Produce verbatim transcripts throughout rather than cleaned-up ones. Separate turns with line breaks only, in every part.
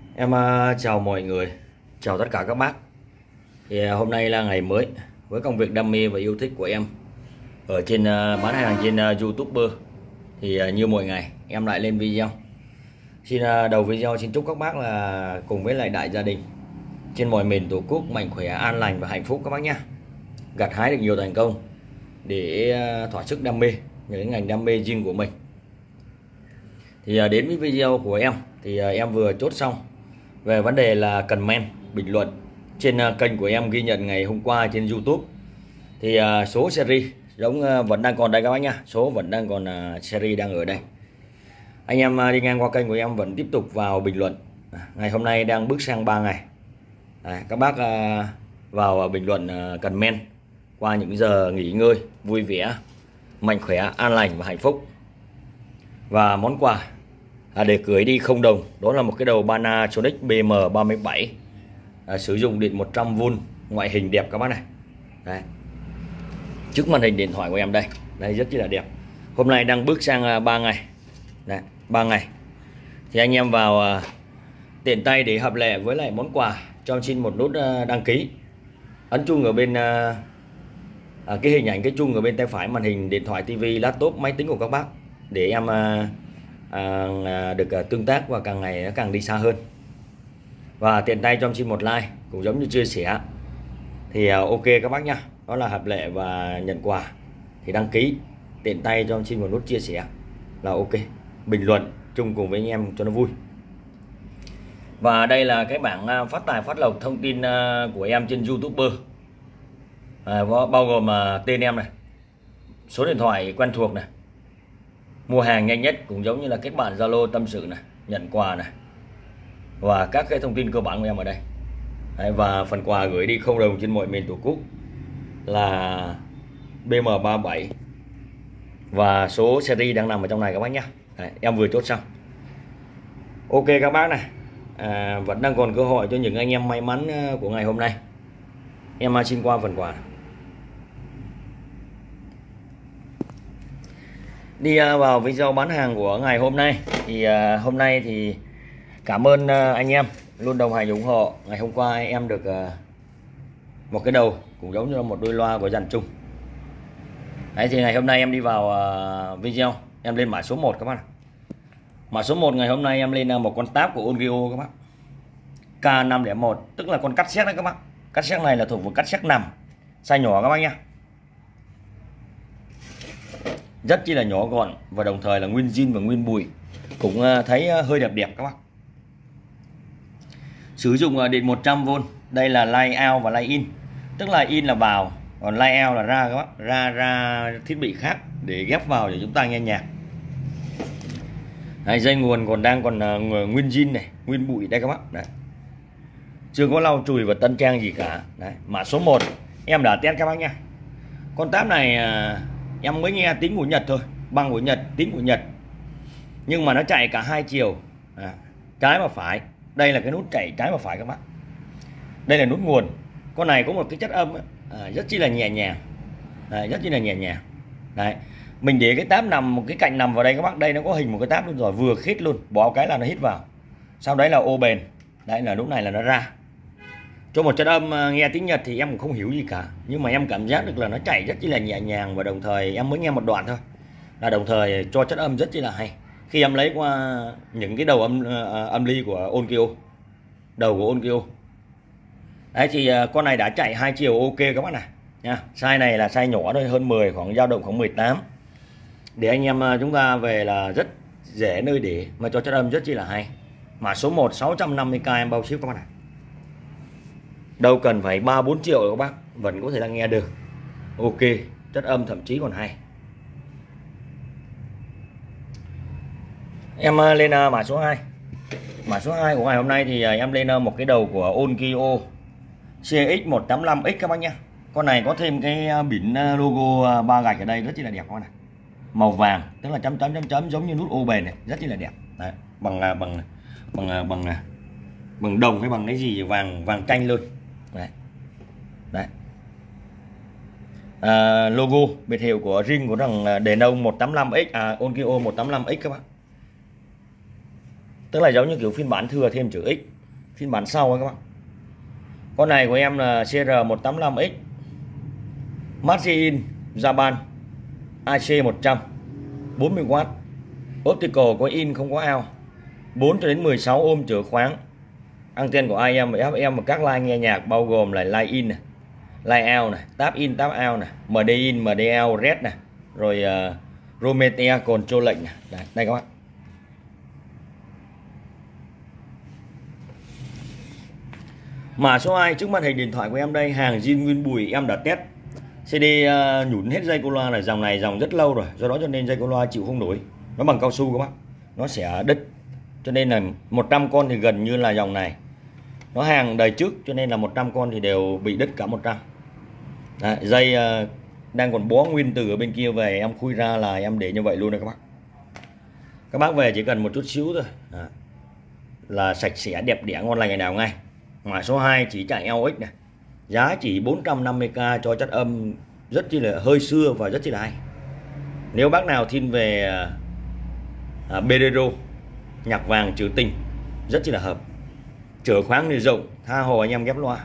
Em uh, chào mọi người, chào tất cả các bác. Thì uh, hôm nay là ngày mới với công việc đam mê và yêu thích của em ở trên uh, bán hàng trên uh, YouTube. Thì uh, như mọi ngày em lại lên video. Xin uh, đầu video xin chúc các bác là cùng với lại đại gia đình trên mọi miền tổ quốc mạnh khỏe, an lành và hạnh phúc các bác nhé. Gặt hái được nhiều thành công để uh, thỏa sức đam mê, những ngành đam mê riêng của mình. Thì uh, đến với video của em thì uh, em vừa chốt xong về vấn đề là comment bình luận trên kênh của em ghi nhận ngày hôm qua trên YouTube. Thì uh, số series giống uh, vẫn đang còn đây các bác nhá, số vẫn đang còn uh, series đang ở đây. Anh em uh, đi ngang qua kênh của em vẫn tiếp tục vào bình luận. À, ngày hôm nay đang bước sang ba ngày. À, các bác uh, vào uh, bình luận uh, comment qua những giờ nghỉ ngơi vui vẻ, mạnh khỏe, an lành và hạnh phúc. Và món quà À, để cưới đi không đồng, đó là một cái đầu Panasonic B M ba mươi bảy, à, sử dụng điện một trăm vôn, ngoại hình đẹp các bác này. Đấy. Trước màn hình điện thoại của em đây, đây rất là đẹp. Hôm nay đang bước sang ba ngày. Đấy, ba ngày. Thì anh em vào uh, tiện tay để hợp lệ với lại món quà cho em xin một nút uh, đăng ký. Ấn chuông ở bên uh, à, cái hình ảnh cái chuông ở bên tay phải màn hình điện thoại, tivi, laptop, máy tính của các bác để em uh, À, được à, tương tác và càng ngày nó càng đi xa hơn. Và tiện tay cho em xin một like cũng giống như chia sẻ thì à, ok các bác nhá, đó là hợp lệ và nhận quà. Thì đăng ký tiện tay cho em xin một nút chia sẻ là ok, bình luận chung cùng với anh em cho nó vui. Và đây là cái bảng à, phát tài phát lộc thông tin à, của em trên YouTube, à, bao gồm à, tên em này, số điện thoại quen thuộc này, mua hàng nhanh nhất cũng giống như là kết bạn Zalo tâm sự này, nhận quà này, và các cái thông tin cơ bản của em ở đây. Đấy, và phần quà gửi đi không đồng trên mọi miền tổ quốc là B M ba mươi bảy và số series đang nằm ở trong này các bác nhé. Đấy, em vừa chốt xong. Ok các bác này, à, vẫn đang còn cơ hội cho những anh em may mắn của ngày hôm nay. Em xin qua phần quà. Đi vào video bán hàng của ngày hôm nay thì uh, hôm nay thì cảm ơn uh, anh em luôn đồng hành ủng hộ. Ngày hôm qua em được uh, một cái đầu cũng giống như là một đôi loa của dàn chung. Đấy, thì ngày hôm nay em đi vào uh, video em lên mã số một các bác. Mã số một ngày hôm nay em lên uh, một con táp của Onkyo các bác, K năm không một, tức là con cắt xét đấy các bác. Cắt xét này là thuộc về cắt xét nằm, size nhỏ các bác nhá, rất chi là nhỏ gọn và đồng thời là nguyên zin và nguyên bùi, cũng thấy hơi đẹp đẹp các bác. Sử dụng điện một trăm vôn. Đây là line out và line in, tức là in là vào, còn line out là ra các bác, ra ra thiết bị khác để ghép vào để chúng ta nghe nhạc. Đấy, dây nguồn còn đang còn uh, nguyên zin này, nguyên bụi đây các bác. Đấy, chưa có lau chùi và tân trang gì cả. Đấy, mã số một em đã test các bác nha. Con táp này uh, em mới nghe tiếng của Nhật thôi, băng của Nhật, tiếng của Nhật, nhưng mà nó chạy cả hai chiều, à, trái và phải. Đây là cái nút chạy trái và phải các bác, đây là nút nguồn. Con này có một cái chất âm à, rất chi là nhẹ nhàng, à, rất chi là nhẹ nhàng. Đấy, mình để cái táp nằm một cái cạnh nằm vào đây các bác, đây nó có hình một cái táp luôn rồi, vừa khít luôn, bỏ cái là nó hít vào, sau đấy là ô bền. Đấy là lúc này là nó ra cho một chất âm. Nghe tiếng Nhật thì em cũng không hiểu gì cả, nhưng mà em cảm giác được là nó chạy rất chi là nhẹ nhàng, và đồng thời em mới nghe một đoạn thôi là đồng thời cho chất âm rất chi là hay. Khi em lấy qua những cái đầu âm âm ly của Onkyo, đầu của Onkyo. Đấy thì con này đã chạy hai chiều ok các bác này nha. Size này là size nhỏ thôi, hơn mười, khoảng dao động khoảng mười tám. Để anh em chúng ta về là rất dễ nơi để mà cho chất âm rất chi là hay. Mã số một sáu trăm năm mươi k em bao ship các bác này. Đâu cần phải ba bốn triệu các bác vẫn có thể là nghe được ok, chất âm thậm chí còn hay. Em lên mã số hai. Mã số hai của ngày hôm nay thì em lên một cái đầu của Onkyo C X một tám lăm X các bác nhé. Con này có thêm cái biển logo ba gạch ở đây rất chi là đẹp các bác này, màu vàng, tức là chấm chấm chấm chấm giống như nút ô bền này, rất chi là đẹp. Đấy, bằng bằng bằng bằng bằng đồng hay bằng cái gì vàng vàng chanh luôn. Đấy. Đấy. À, logo biệt hiệu của ring của thằng đèn ông một tám lăm X, à Onkyo một tám lăm X các bạn, tức là giống như kiểu phiên bản thừa thêm chữ X. phiên bản sau các bạn. Con này của em là C R một tám lăm X Made in Japan, I C một trăm, bốn mươi oát, optical có in không có out, bốn cho đến mười sáu ohm chữa khoáng. Anten của I M và F M và các line nghe nhạc bao gồm là line in này, line out này, tab in tab out này, M D in M D out red này, rồi uh, Rometea control lệnh này. Đây, đây các bạn. Mã số hai trước màn hình điện thoại của em đây, hàng zin nguyên bùi, em đã test xê đê uh, nhủn hết dây cô loa này, dòng này dòng rất lâu rồi, do đó cho nên dây cô loa chịu không nổi. Nó bằng cao su các bác, nó sẽ đứt, cho nên là một trăm con thì gần như là dòng này nó hàng đời trước, cho nên là một trăm con thì đều bị đứt cả một trăm. Đấy, dây uh, đang còn bó nguyên từ ở bên kia về, em khui ra là em để như vậy luôn đấy các bác. Các bác về chỉ cần một chút xíu thôi à, là sạch sẽ đẹp đẽ ngon lành ngày nào ngay. Mã số hai chỉ chạy L X này, giá chỉ bốn trăm năm mươi k cho chất âm rất chi là hơi xưa và rất chi là hay. Nếu bác nào thiên về à, bolero, nhạc vàng trữ tình rất chi là hợp. Chở khoáng thì rộng, tha hồ anh em ghép loa.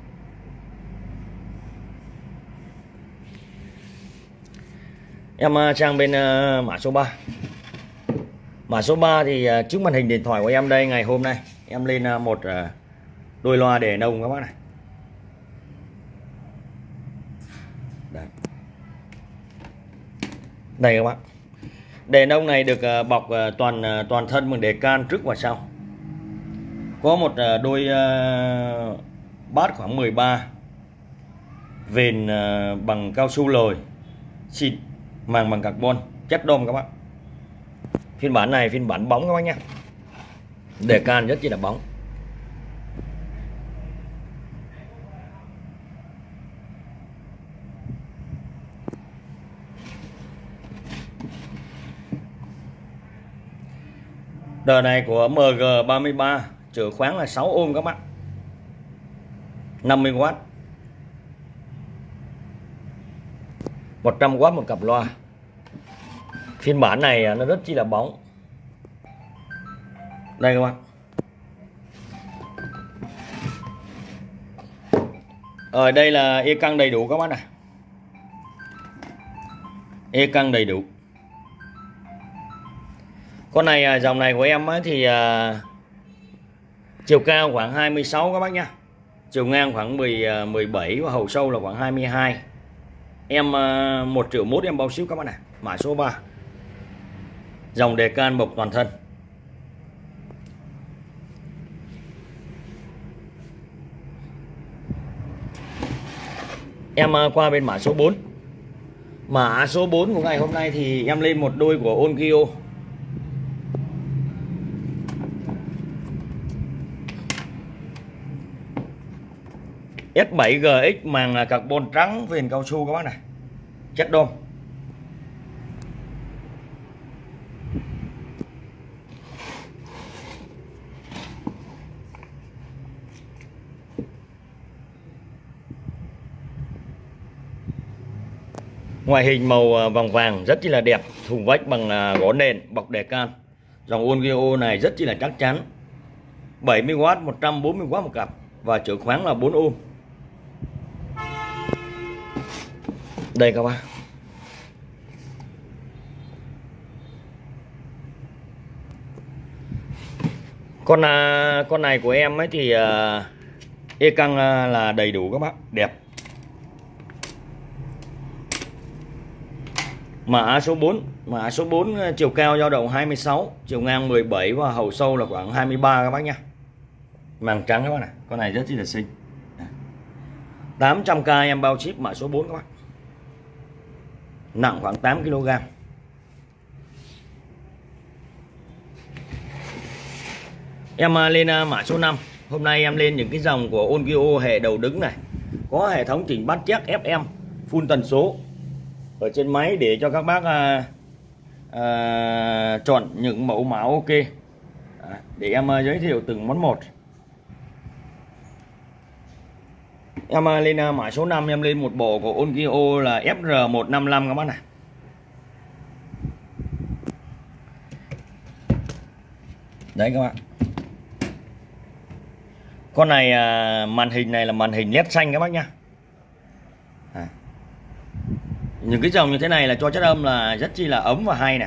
Em sang bên uh, mã số ba. Mã số ba thì uh, trước màn hình điện thoại của em đây, ngày hôm nay em lên uh, một uh, đôi loa đề nông các bác này. Đấy. Đây các bác. Đề nông này được uh, bọc uh, toàn uh, toàn thân bằng đề can trước và sau. Có một uh, đôi uh, bát khoảng mười ba, vền uh, bằng cao su lồi, xịt, màng bằng carbon, chất đôm các bác. Phiên bản này phiên bản bóng các bác nhé. Đề can rất chi là bóng. Đời này của M G ba mươi ba, chở khoáng là sáu ohm các bác, năm mươi oát, một trăm oát một cặp loa. Phiên bản này nó rất chi là bóng. Đây các bác. Ở đây là e căng đầy đủ các bác này. E căng đầy đủ. Con này dòng này của em ấy thì uh, chiều cao khoảng hai mươi sáu các bác nhá. Chiều ngang khoảng mười, mười bảy và hậu sâu là khoảng hai mươi hai. Em uh, một triệu mốt em bao ship các bác này. Mã số ba. Dòng đề can bọc toàn thân. Em uh, qua bên mã số bốn. Mã số bốn của ngày hôm nay thì em lên một đôi của Onkyo. S bảy G X màng carbon trắng, viền cao su các bác này, chất đôm. Ngoại hình màu vàng vàng rất chi là đẹp, thùng vách bằng gỗ nền, bọc đề can. Dòng Onkyo này rất chi là chắc chắn. bảy mươi oát, một trăm bốn mươi oát một cặp và chở khoáng là bốn ohm. Đây các bác. Con con này của em ấy thì e căng là đầy đủ các bác, đẹp. Mã số bốn, mã số bốn chiều cao dao động hai mươi sáu, chiều ngang mười bảy và hậu sâu là khoảng hai mươi ba các bác nhá. Màng trắng các bác này, con này rất là xinh. tám trăm k em bao ship mã số bốn các bác. Nặng khoảng tám ki lô gam. Em lên mã số năm. Hôm nay em lên những cái dòng của Onkyo hệ đầu đứng này. Có hệ thống chỉnh bắt check F M full tần số ở trên máy để cho các bác à, à, chọn những mẫu mã ok. À, để em à, giới thiệu từng món một. Em à, lên à, mã số năm em lên một bộ của Onkyo là F R một năm lăm các bác này. Đấy các bạn. Con này à, màn hình này là màn hình led xanh các bác nhá. À. Những cái dòng như thế này là cho chất âm là rất chi là ấm và hay nè.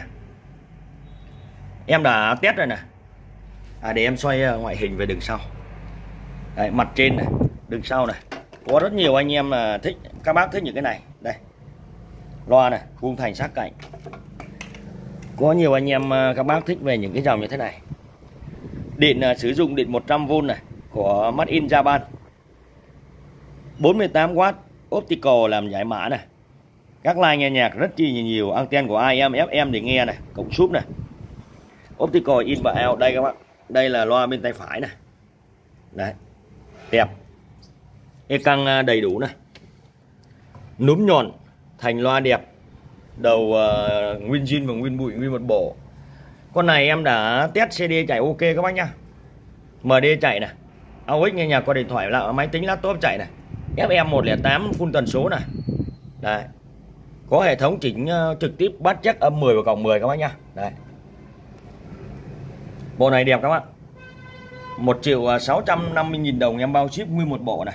Em đã test rồi nè. À, để em xoay ngoại hình về đường sau. Đấy, mặt trên này, đường sau này. Có rất nhiều anh em là thích, các bác thích những cái này. Đây. Loa này, vuông thành sát cạnh. Có nhiều anh em các bác thích về những cái dòng như thế này. Điện uh, sử dụng điện một trăm vôn này của Made in Japan. bốn mươi tám oát optical làm giải mã này. Các line nghe nhạc rất chi nhiều, anten của i em, ép em để nghe này, cổng súp này. Optical in và out đây các bạn. Đây là loa bên tay phải này. Đấy. Đẹp. E căng đầy đủ này. Núm nhọn thành loa đẹp. Đầu uh, nguyên zin và nguyên bụi nguyên một bộ. Con này em đã test xê đê chạy ok các bác nhá. em đê chạy này. a u ích nghe nhạc qua điện thoại, là máy tính laptop chạy này. ép em một không tám full tần số này. Đấy. Có hệ thống chỉnh uh, trực tiếp bắt chắc âm mười và cộng mười các bác nhá. Đấy. Bộ này đẹp các bạn. một triệu sáu trăm năm mươi nghìn đồng em bao ship nguyên một bộ này.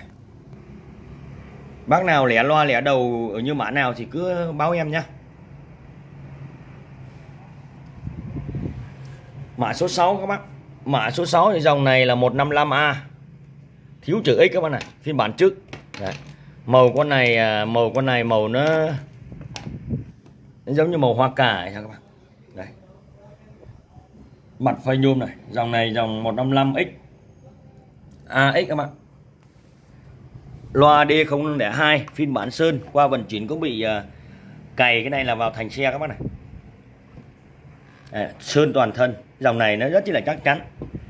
Bác nào lẻ loa lẻ đầu ở như mã nào thì cứ báo em nhá. Mã số sáu các bác. Mã số sáu thì dòng này là một năm năm A. Thiếu chữ X các bạn này, phiên bản trước. Đấy. Màu con này màu con này màu nó, nó giống như màu hoa cà các bạn. Đấy. Mặt phơi nhôm này, dòng này dòng một năm năm X a ích các bạn. Loa D không không hai phiên bản sơn, qua vận chuyển cũng bị uh, cày, cái này là vào thành xe các bác này. Đấy, sơn toàn thân, dòng này nó rất là chắc chắn.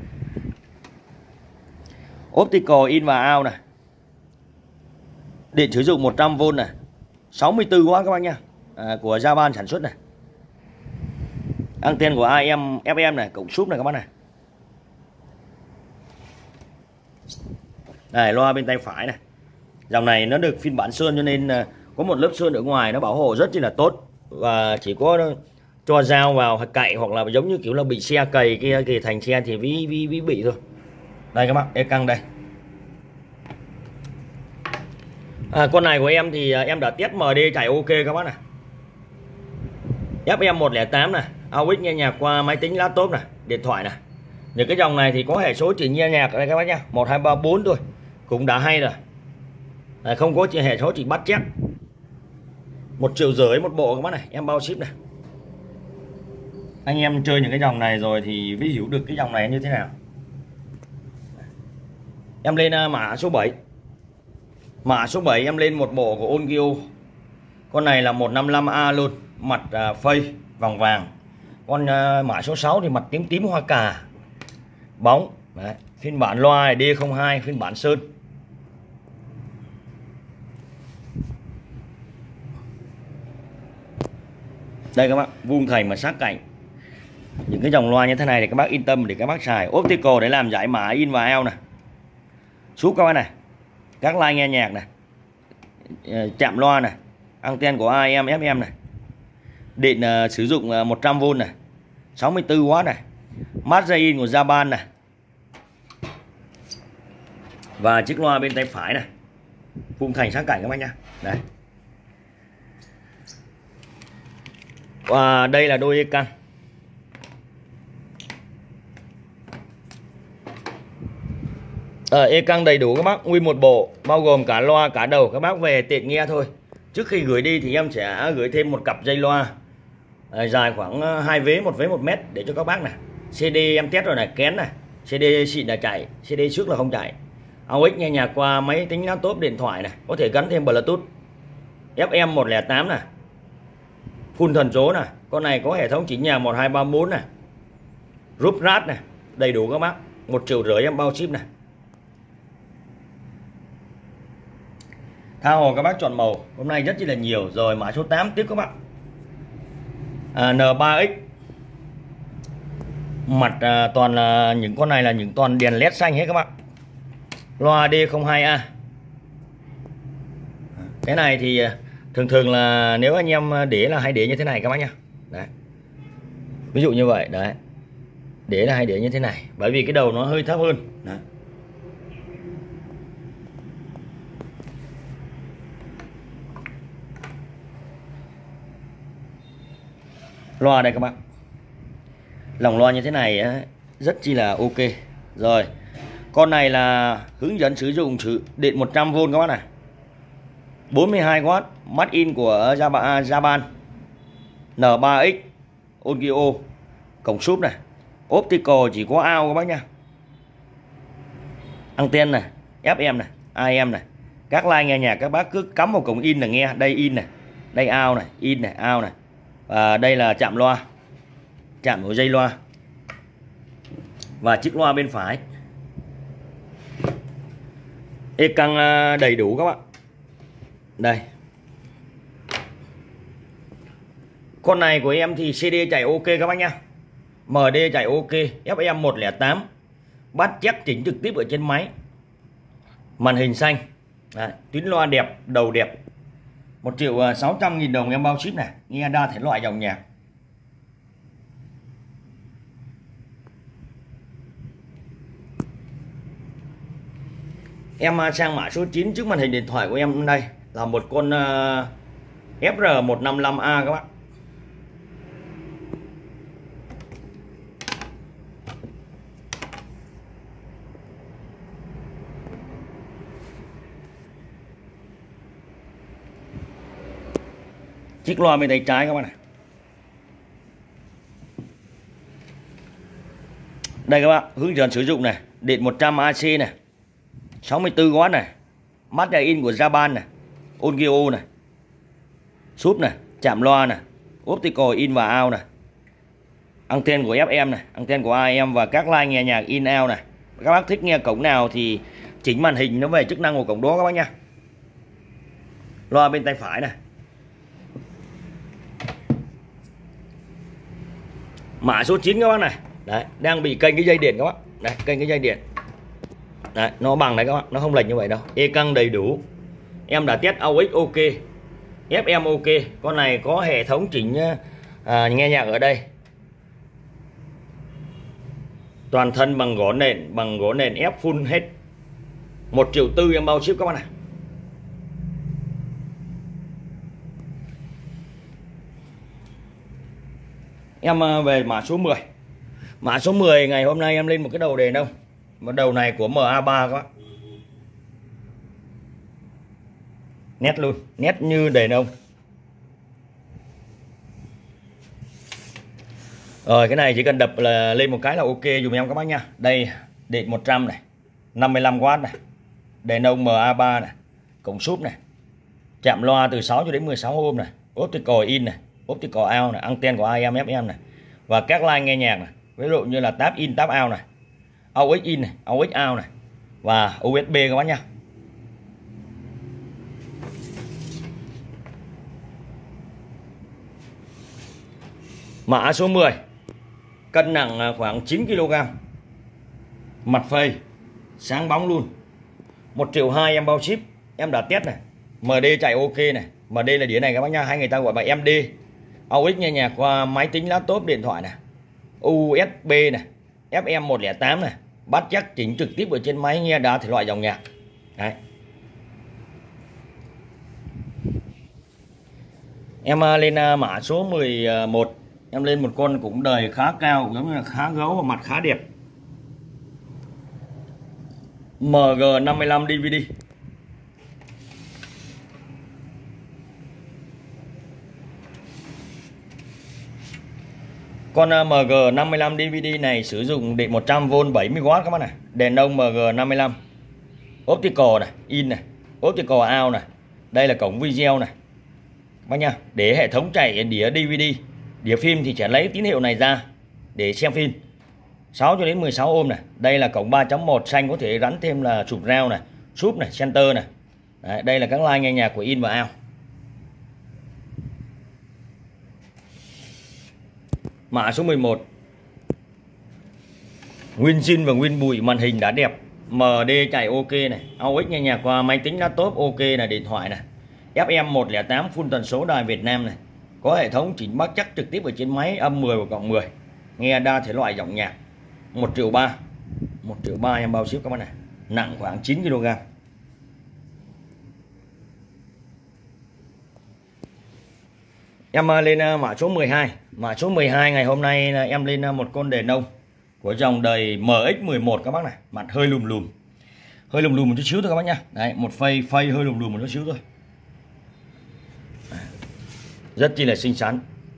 Optical in và out này. Điện sử dụng một trăm vôn này, sáu mươi tư oát các bác nha. À, của Japan sản xuất này. Anten của i em, ép em này, cổng súp này các bác này. Đây, loa bên tay phải này. Dòng này nó được phiên bản sơn cho nên có một lớp sơn ở ngoài nó bảo hộ rất là tốt. Và chỉ có cho dao vào hoặc cậy hoặc là giống như kiểu là bị xe cày kia kì thành xe thì ví ví ví bị thôi. Đây các bác, e căng đây. À, con này của em thì em đã test em đê chạy ok các bác này. ép em một không tám này, a u ích nghe nhạc qua máy tính laptop này, điện thoại này. Những cái dòng này thì có hệ số chỉ nghe nhạc ở đây các bác nhá, một hai ba bốn thôi. Cũng đã hay rồi. À, không có hệ số chỉ bắt chép. Một triệu rưỡi một bộ các bác này, em bao ship này. Anh em chơi những cái dòng này rồi thì mới hiểu được cái dòng này như thế nào. Em lên mã số bảy. Mã số bảy em lên một bộ của Onkyo. Con này là một năm năm A luôn, mặt uh, phây vàng vàng. Con uh, mã số sáu thì mặt tím tím hoa cà. Bóng. Đấy. Phiên bản loa D không hai, phiên bản sơn. Đây các bác, vuông thành mà sát cạnh. Những cái dòng loa như thế này thì các bác yên tâm để các bác xài. Optical để làm giải mã in và out này. Súp các bác này. Các line nghe nhạc này. Chạm loa này. Anten của i em, ép em này. Điện uh, sử dụng uh, một trăm vôn này. sáu mươi tư oát này. Made in của Japan này. Và chiếc loa bên tay phải này. Vuông thành sát cạnh các bác nhá. Đấy. Và đây là đôi e căng. Ờ, e căng đầy đủ các bác, nguyên một bộ, bao gồm cả loa cả đầu, các bác về tiện nghe thôi. Trước khi gửi đi thì em sẽ gửi thêm một cặp dây loa à, dài khoảng hai vế, một vế một mét để cho các bác này. xê đê em test rồi này, kén này, xê đê xịn là chạy, xê đê trước là không chạy. a u ích nghe nhạc qua máy tính laptop, điện thoại này, có thể gắn thêm Bluetooth. ép em một không tám này. Full thần số này, con này có hệ thống chỉnh nhạc một hai ba bốn này. Rúp rát này, đầy đủ các bác, một triệu rưỡi em bao ship này. Tha hồ các bác chọn màu, hôm nay rất là nhiều. Rồi mã số tám tiếp các bạn. À, en ba ích. Mặt à, toàn là những con này là những toàn đèn led xanh hết các bạn. Loa D không hai A. Cái này thì thường thường là nếu anh em để là hay để như thế này các bác nhá. Đấy. Ví dụ như vậy, đấy. Để là hay để như thế này, bởi vì cái đầu nó hơi thấp hơn. Đấy. Loa đây các bạn, lòng loa như thế này á, rất chi là ok. Rồi con này là hướng dẫn sử dụng sử điện một trăm vôn các bác này, bốn mươi hai oát, made in của Japan, N ba X audio, cổng súp này, optical chỉ có out các bác nha, anten này, ép em này, i em này, các line nghe nhạc các bác cứ cắm vào cổng in là nghe. Đây in này, đây out này, in này, out này, và đây là chạm loa, chạm của dây loa và chiếc loa bên phải. E căng đầy đủ các bạn. Đây, con này của em thì xê đê chạy ok các bác nhá, em đê chạy ok, ép em một không tám, bắt chắc chỉnh trực tiếp ở trên máy, màn hình xanh. Đấy, tuyến loa đẹp, đầu đẹp. Một triệu sáu trăm nghìn đồng em bao ship này, nghe đa thể loại dòng nhạc. Em sang mã số chín trước màn hình điện thoại của em. Đây là một con ép rờ một năm năm A các bạn. Chiếc loa bên tay trái các bạn này. Đây các bạn, hướng dẫn sử dụng này, điện một trăm A C này, sáu mươi tư oát này, made in của Japan này, audio này, súp này, chạm loa này, optical in và out này, anten của ép em này, anten của i em và các line nghe nhạc in out này. Các bác thích nghe cổng nào thì chỉnh màn hình nó về chức năng của cổng đó các bác nha. Loa bên tay phải này. Mã số chín các bác này. Đấy, đang bị kênh cái dây điện các bác. Đấy, kênh cái dây điện. Đấy, nó bằng này các bác, nó không lệch như vậy đâu. E căng đầy đủ. Em đã test a u ích ok, ép em ok. Con này có hệ thống chỉnh à, nghe nhạc ở đây. Toàn thân bằng gỗ nền, bằng gỗ nền ép full hết. Một triệu tư em bao ship các bác này. Em về mã số mười. Mã số mười ngày hôm nay em lên một cái đầu đèn đâu. Một đầu này của em a ba các bác. Nét luôn, nét như đèn ông. Rồi cái này chỉ cần đập là lên một cái là ok dùm em các bác nha. Đây điện một trăm này, năm mươi lăm oát này, đèn ông em a ba này, cổng súp này, chạm loa từ sáu cho đến mười sáu ohm này, optical in này, optical out này, anten của i em ép em này và các line nghe nhạc này, ví dụ như là tab in tab out này, a u ích in này, a u ích out này và u ét bê các bác nha. Mã số mười, cân nặng khoảng chín ki lô gam, mặt phơi sáng bóng luôn, một triệu hai em bao ship. Em đã test này, em đê chạy ok này, em đê là đĩa này các bác nha, hay người ta gọi là em đê, a u ích nghe nhạc qua máy tính, laptop, điện thoại này, u ét bê này, ép em một không tám này, bắt chắc chỉnh trực tiếp ở trên máy, nghe đa thể loại dòng nhạc. Đấy. Em lên mã số mười một, em lên một con cũng đời khá cao, giống như là khá gấu và mặt khá đẹp, em giê năm mươi lăm đê vê đê. Con em giê năm mươi lăm đê vê đê này sử dụng điện một trăm vôn bảy mươi oát các bác này, đèn ông em giê năm mươi lăm, optical này, in này, optical out này, đây là cổng video này bác nha. Để hệ thống chạy đĩa đê vê đê, đĩa phim thì sẽ lấy tín hiệu này ra để xem phim, sáu cho đến mười sáu ohm này. Đây là cổng ba chấm một xanh, có thể gắn thêm là sụp rao này, súp này, center này. Đấy, đây là các line nghe nhạc của in và out. Mã số mười một, nguyên zin và nguyên bụi, màn hình đã đẹp, em đê chạy ok này, a u ích nghe nhạc qua máy tính, laptop ok này, điện thoại này, ép em một không tám full tần số đài Việt Nam này, có hệ thống chỉnh bắt chắc trực tiếp ở trên máy, âm mười và cộng mười, nghe đa thể loại giọng nhạc. Một triệu ba, một triệu ba em bao ship các bạn này, nặng khoảng chín ki lô gam. Em lên mã số mười hai. Mã số mười hai ngày hôm nay là em lên một con đề nông của dòng đời em ích mười một các bác này. Mặt hơi lùm lùm. Hơi lùm lùm một chút xíu thôi các bác nhá. Đấy, một phây phây hơi lùm lùm một chút xíu thôi. Rất chi là xinh xắn.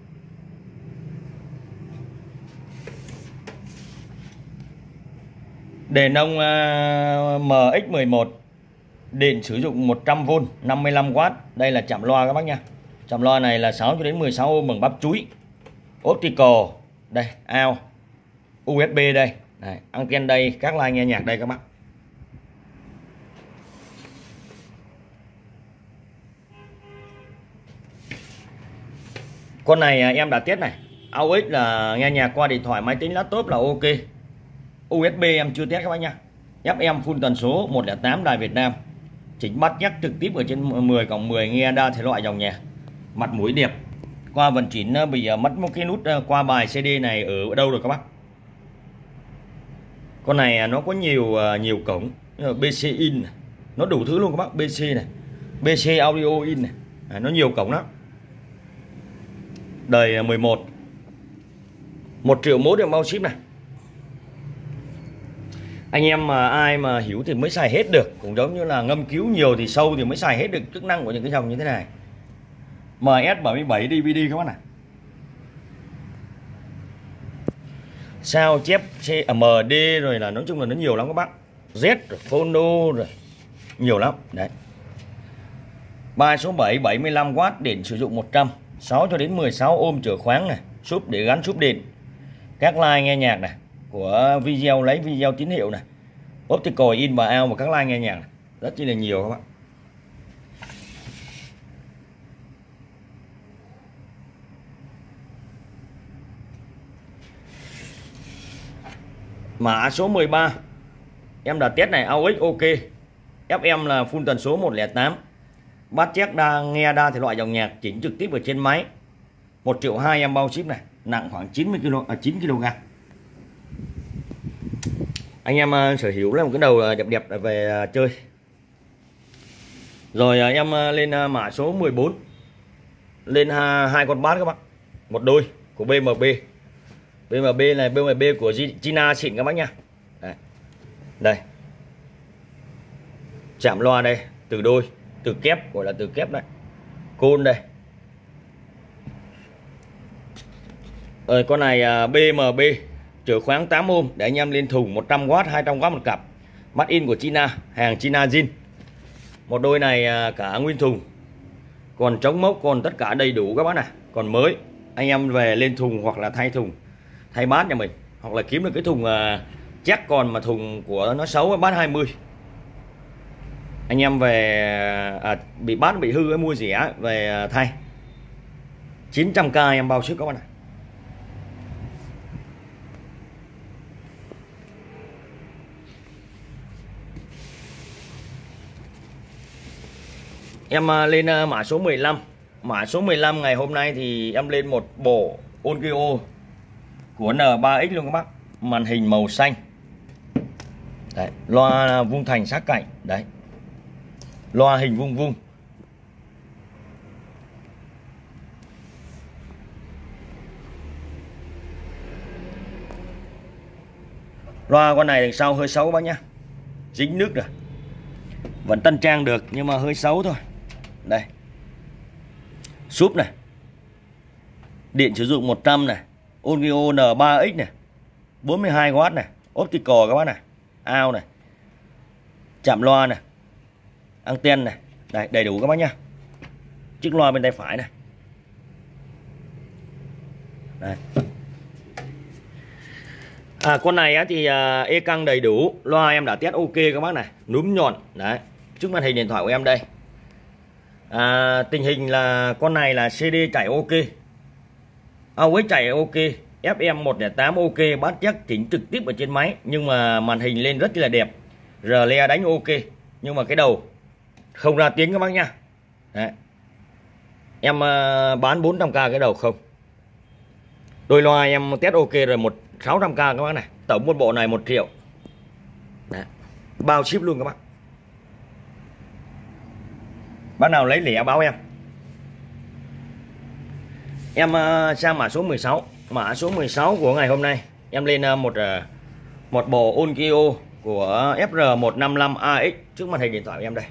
Đề nông uh, em ích mười một. Điện sử dụng một trăm vôn, năm mươi lăm oát. Đây là chạm loa các bác nha. Chạm loa này là sáu cho đến mười sáu ohm bằng bắp chuối. Optical đây, out, u ét bê đây, này, anten đây, các line nghe nhạc đây các bác. Con này em đã test này, a u ích là nghe nhạc qua điện thoại, máy tính, laptop là ok. u ét bê em chưa test các bác nha. ép em full tần số một không tám đài Việt Nam. Chỉnh bắt nhắc trực tiếp ở trên mười cộng mười, nghe đa thể loại dòng nhạc. Mặt mũi đẹp. Qua vận chuyển bị mất một cái nút qua bài xê đê này ở đâu rồi các bác. Con này nó có nhiều nhiều cổng, bê xê in này. Nó đủ thứ luôn các bác, bê xê này, bê xê audio in này. À, nó nhiều cổng lắm. Đời mười một. một triệu mốt được bao ship này. Anh em mà ai mà hiểu thì mới xài hết được. Cũng giống như là ngâm cứu nhiều thì sâu thì mới xài hết được chức năng của những cái dòng như thế này. em ét bảy mươi bảy đê vê đê các bác này. Sao chép em đê rồi là nói chung là nó nhiều lắm các bác. Z rồi phono rồi nhiều lắm đấy. Bài số bảy, bảy mươi lăm oát, điện sử dụng một trăm, sáu cho đến mười sáu ohm chở khoáng này, súp để gắn súp điện. Các line nghe nhạc này của video, lấy video tín hiệu này, optical in và out và các line nghe nhạc này. Rất chi là nhiều các bác. Mã số mười ba. Em đã test này, a u ích ok. ép em là full tần số một không tám. Bát chép đa nghe đa thể loại dòng nhạc, chỉnh trực tiếp ở trên máy. một triệu hai em bao ship này, nặng khoảng chín mươi ki lô gam, à, chín ki lô gam. Anh em uh, sở hữu là một cái đầu đẹp đẹp về uh, chơi. Rồi uh, em uh, lên uh, mã số mười bốn. Lên uh, hai con bát các bác. Một đôi của bê em bê. bê em bê này, bê em bê của China xịn các bác nha. Đây. Đây. Chạm loa đây, từ đôi, từ kép, gọi là từ kép đấy. Côn đây. Rồi con này uh, bê em bê chở khoáng tám ohm để anh em lên thùng một trăm oát, hai trăm oát một cặp. Made in của China, hàng China zin. Một đôi này uh, cả nguyên thùng. Còn chống mốc, còn tất cả đầy đủ các bác này, còn mới. Anh em về lên thùng hoặc là thay thùng, thay bát nhà mình, hoặc là kiếm được cái thùng uh, chắc còn mà thùng của nó xấu, bát hai mươi. Anh em về à, bị bát bị hư mua rẻ về thay. chín trăm k em bao ship các bạn này. Em lên mã số mười lăm. Mã số mười lăm ngày hôm nay thì em lên một bộ Onkyo của en ba ích luôn các bác. Màn hình màu xanh. Đấy, loa vuông thành sát cạnh. Đấy. Loa hình vuông vuông. Loa con này đằng sau hơi xấu bác nhá. Dính nước rồi. Vẫn tân trang được nhưng mà hơi xấu thôi. Đây. Súp này. Điện sử dụng một trăm này. Onkyo en ba ích này. bốn mươi hai oát này. Optical các bác này. Out này. Chạm loa này. Anten này. Đây, đầy đủ các bác nhá. Chiếc loa bên tay phải này. Đây. À, con này á, thì à, e căng đầy đủ. Loa em đã test ok các bác này. Núm nhọn. Đấy. Trước màn hình điện thoại của em đây. À, tình hình là con này là xê đê chạy ok, a u ích chạy ok, ép em một không tám ok, bát chắc chỉnh trực tiếp ở trên máy. Nhưng mà màn hình lên rất là đẹp, rờ le đánh ok. Nhưng mà cái đầu không ra tiếng các bác nha. Đấy. Em uh, bán bốn trăm k cái đầu không. Đôi loa em test ok rồi, một sáu trăm k các bác này. Tổng một bộ này một triệu. Đấy. Bao ship luôn các bác. Bác nào lấy lẻ báo em. Em uh, sang mã số mười sáu. Mã số mười sáu của ngày hôm nay em lên uh, một uh, một bộ Onkyo của F R một năm lăm A X trước màn hình điện thoại của em đây.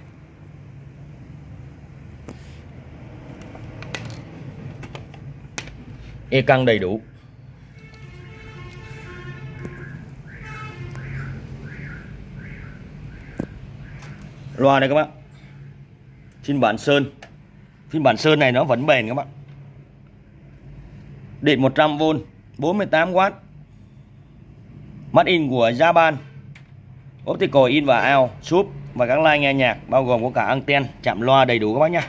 E căng đầy đủ. Loa này các bác, phiên bản sơn. Phiên bản sơn này nó vẫn bền các bạn. Điện một trăm vôn, bốn mươi tám oát. Mắt in của Japan, optical in và out, sub và các line nghe nhạc, bao gồm có cả anten, chạm loa đầy đủ các bác nhá.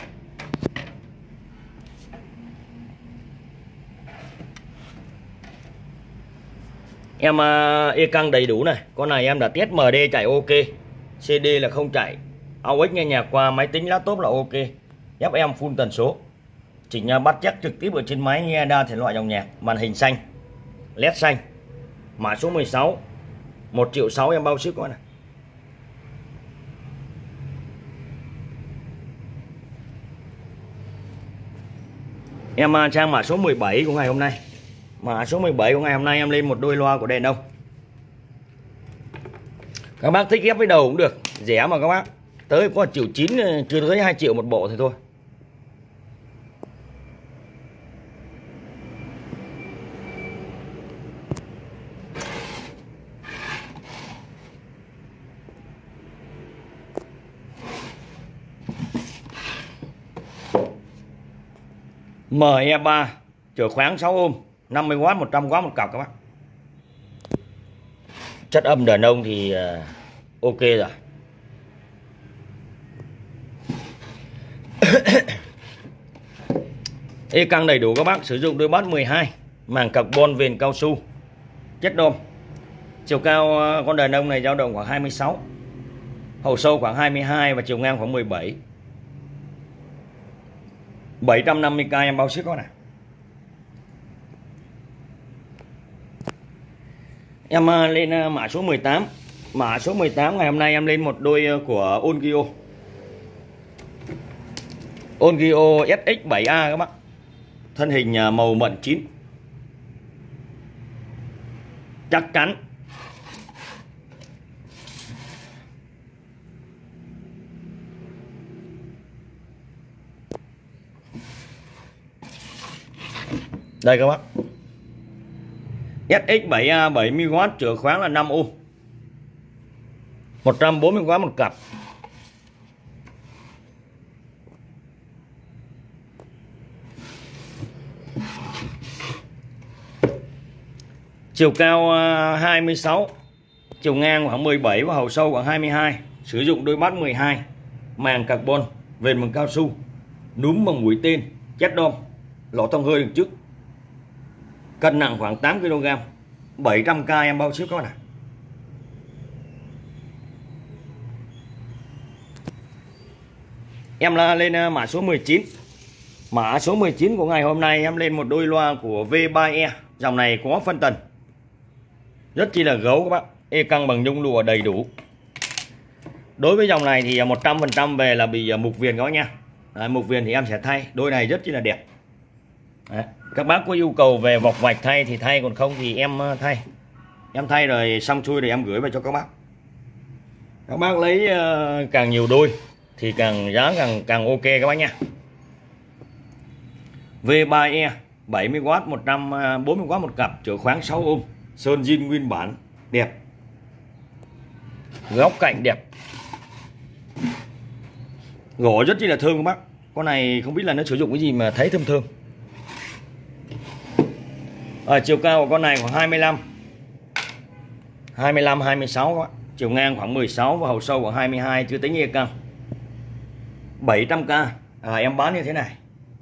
Em uh, e căng đầy đủ này. Con này em đã test M D chạy ok, C D là không chạy, a u ích nghe nhạc qua máy tính laptop là ok, ép em full tần số, chỉnh uh, bắt chắc trực tiếp ở trên máy nghe đa thể loại dòng nhạc, màn hình xanh, led xanh. Mã số mười sáu, một triệu sáu em bao ship các bạn này. Em uh, sang mã số mười bảy của ngày hôm nay. Mã số mười bảy của ngày hôm nay em lên một đôi loa của đèn ông. Các bác thích ghép với đầu cũng được, rẻ mà các bác. Tới có triệu chín, chưa tới hai triệu một bộ thì thôi. M E ba chở khoáng sáu ôm, năm mươi oát, một trăm oát một cặp các bác. Chất âm đàn ông thì uh, ok rồi. E căng đầy đủ các bác, sử dụng đôi bass mười hai, màng carbon viền cao su, chất đôm. Chiều cao uh, con đàn ông này dao động khoảng hai mươi sáu, hậu sâu khoảng hai mươi hai và chiều ngang khoảng mười bảy. bảy trăm năm mươi k em bao ship các bạn ạ. Em lên mã số mười tám. Mã số mười tám ngày hôm nay em lên một đôi của Onkyo. Onkyo S X bảy A các bác. Thân hình màu mận chín. Chắc chắn. Đây các bác. S X bảy A bảy mươi oát, chở khoáng là năm ôm, một trăm bốn mươi oát một cặp. Chiều cao hai mươi sáu, chiều ngang khoảng mười bảy và hậu sâu khoảng hai mươi hai. Sử dụng đôi bass mười hai, màng carbon, viền bằng cao su, núm bằng mũi tên, chất đom, lỗ thông hơi đằng trước. Cân nặng khoảng tám ki lô gam, bảy trăm k em bao ship các bạn ạ. Em là lên mã số mười chín. Mã số mười chín của ngày hôm nay em lên một đôi loa của V ba E. Dòng này có phân tần, rất chi là gấu các bác. E căng bằng nhung lụa đầy đủ. Đối với dòng này thì một trăm phần trăm về là bị mục viền các bác nha. Đấy, mục viền thì em sẽ thay. Đôi này rất chi là đẹp. Đấy. Các bác có yêu cầu về vọc vạch thay thì thay, còn không thì em thay. Em thay rồi xong xuôi rồi em gửi về cho các bác. Các bác lấy uh, càng nhiều đôi thì càng giá càng càng ok các bác nha. V ba E bảy mươi oát, một trăm bốn mươi oát một cặp, chở khoáng sáu ôm, sơn zin nguyên bản đẹp. Góc cạnh đẹp. Gỗ rất chi là thơm các bác. Con này không biết là nó sử dụng cái gì mà thấy thơm thơm. Ở chiều cao của con này khoảng hai mươi lăm, hai mươi lăm hai mươi sáu các bạn. Chiều ngang khoảng mười sáu và hậu sâu khoảng hai mươi hai, chưa tính e căng. bảy trăm k à, em bán như thế này.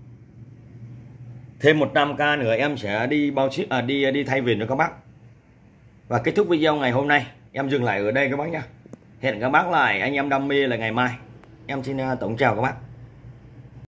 Thêm một trăm k nữa em sẽ đi bao ship à, đi đi thay viền cho các bác. Và kết thúc video ngày hôm nay em dừng lại ở đây các bác nhé. Hẹn các bác lại anh em đam mê là ngày mai. Em xin tổng chào các bác.